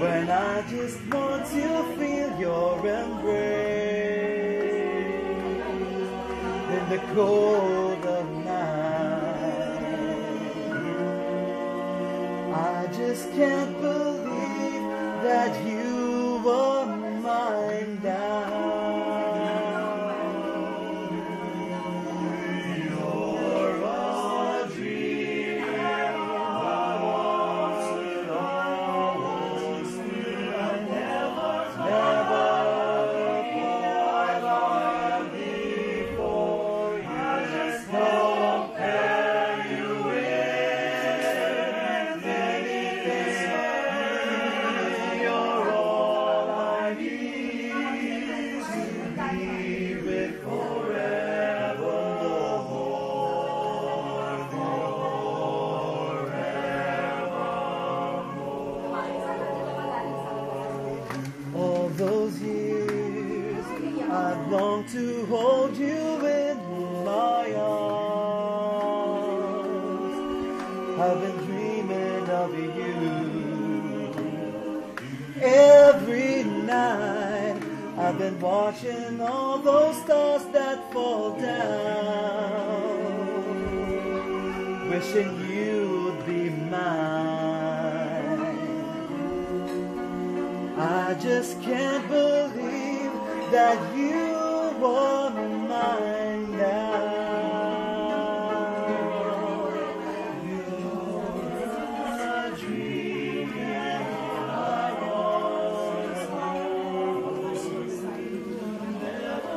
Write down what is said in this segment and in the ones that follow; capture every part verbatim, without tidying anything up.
when I just want to feel your embrace in the cold of night. I just can't believe that you were mine now. Those years I've longed to hold you in my arms. I've been dreaming of you every night. I've been watching all those stars that fall down, wishing you'd be mine. I just can't believe that you were mine now. You're a dream in my arms. Never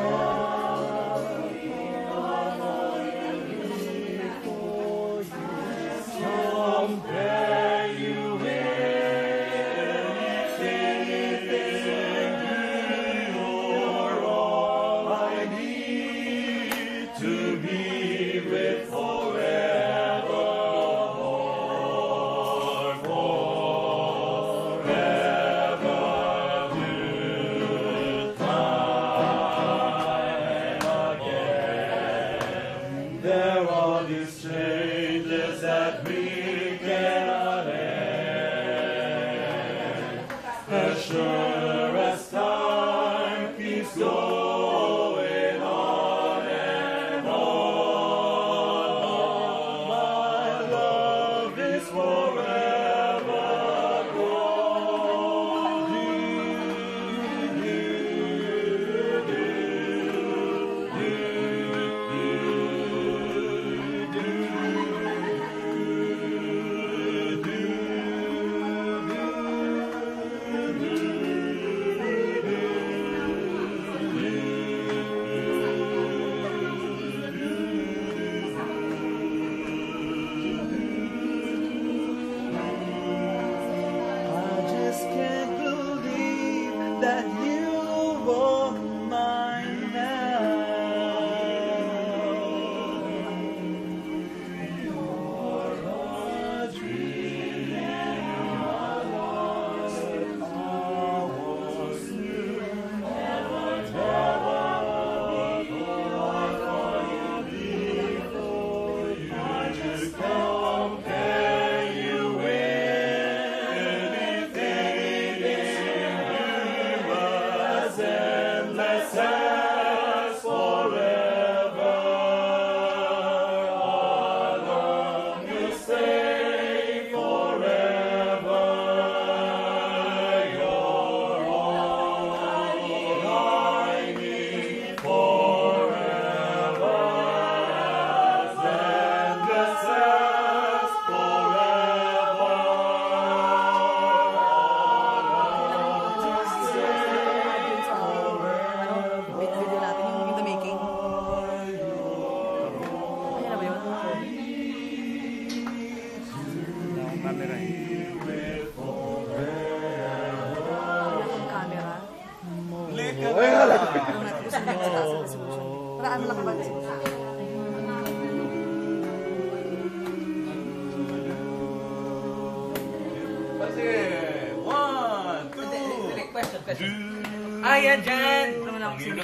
before you compare you with. There are these changes that we cannot end. As sure as time keeps going on and on, my love is forever gone. Do, do, do, do, do. That you were mine now. You're a dream I lost, I was new. Never, never before you. I just compare you with anything. Endless as forever, our love will stay forever. You're all I need forever, as endless as forever. Our love will stay. Video natin yung in the making. Ayan na ba yun? Camera eh. Yung camera. Leka Ay, hala. Yung natin gusto nyo sa resolution. Para ano lang ba resolution? Kasi, one, two, Question, question. Ayan dyan! Naman ako